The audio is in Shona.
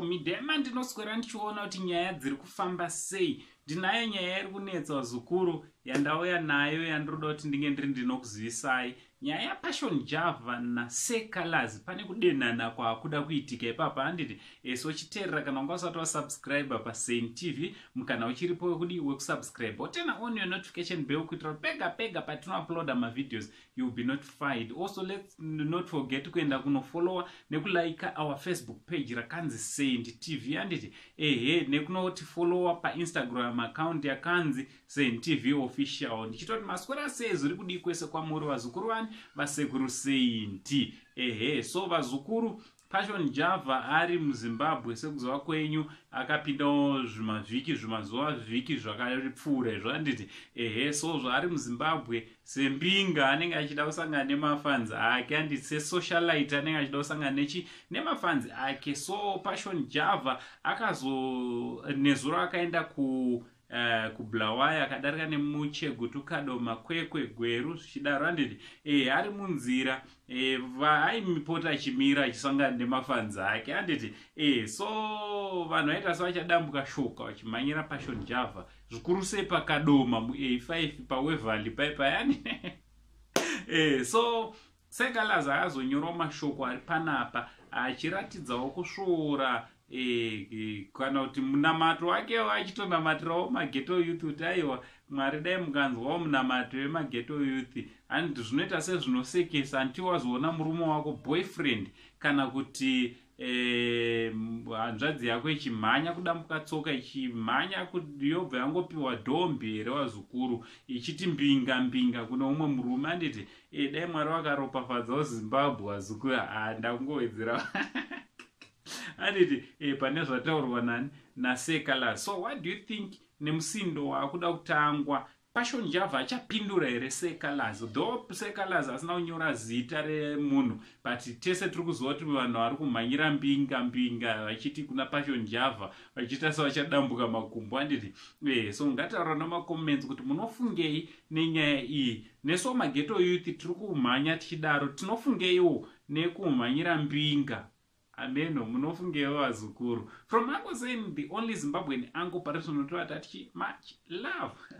media mandinoswera ndichiona kuti nyaya dziri kufamba sei. Ndinayo nyaya iri kunetsa zukuru yandauya nayo yandiroda kuti ndinge ndinokuzivisai. Nyaya yaPassion Java naSeh Calaz pane kudenana kwakuda kuitika ipapa handiti so chiterera kana unga usati wasubscribe paSeh TV mukana uchiripo wekudi wekusubscribe otena on your notification bell kuitira pega patinouploada mavideos you will be notified. Also let's not forget kuenda kunofollowa nekulika our Facebook page rakanzi Seh TV handiti nekunoti followa paInstagram account yakanzi Seh TV official. Ndichitoti maswera sei zviri kudi kwese kwamuri vazukuru vani vasekuru Seh. So vazukuru Passion Java ari muZimbabwe sekuziva kwenyu akapindawo zvimazuva vhiki zvakaripfuura zvanditi so zvaari muZimbabwe sembinga anenge achida kusangana nemafanzi ake handiti sesocialite anenge achida kusangana nemafanzi ake. So Passion Java nezuro akaenda kubulawaya akadarika nemuchegu tukadoma kwekwe gweru zvichidaro handiti ari munzira aimipota achimira achisangana nemafanzi ake handiti so vanhu vaita sevachadambuka shoka vachimhanyira Passion Java zvikuru sei pakadoma mu-A5 paWeverly paipayani so Seh Calaz akazonyorawo mashoko ari panapa achiratidzawo kusvoora kana kuti munamato wake achitonamatirawo maGetto Youth kuti aiwa Mwari dai mukanzwawo munamato wemaGetto Youth handi zvinoita sezvinosekesa anti wazoona murume wako boyfriend kana kuti hanzvadzi yako ichimhanya kudambuka tsoka ichimhanya kuti yobva yangopiwa dhombi here wazukuru ichiti mbinga kuno umwe murume handiti dai Mwari wakaropafadzawo Zimbabwe wazukuru ndakungowedzera handiti pane zvataurwa naSeh Calaz. So what do you think nemusindo wakuda kutangwa Passion Java achapindura here Seh Calaz? Though Seh Calaz asina kunyora zita remunhu but tese tiri kuziva kuti vanhu vari kumhanyira mbinga vachiti kuna Passion Java vachiita sevachadambuka makumbo handiti so ngataura namacomments kuti munofungei nenyaya iyi. Neso maGetto Youth tiri kumhanya tichidaro tinofungeiwo nekumhanyira mbinga? Ameno munofungewo vazukuru. From Uncle saying the only Zimbabwean uncle person who much love.